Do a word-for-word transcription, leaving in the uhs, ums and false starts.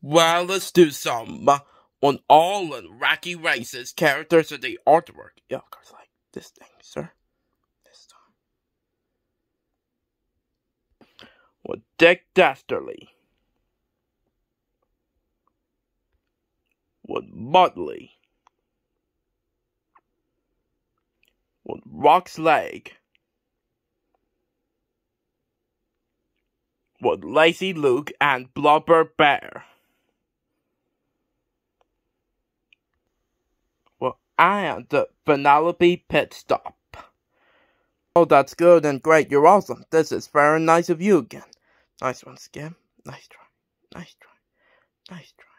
Well, let's do some uh, on all and Wacky races, characters, and the artwork. Yeah, of course, like this thing, sir. This time. With Dick Dastardly. With Mudley. With Rock's Leg. With Lazy Luke and Blubber Bear. Well, and the Penelope Pit Stop. Oh, that's good and great. You're awesome. This is very nice of you again. Nice one, Skim. Nice try. Nice try. Nice try.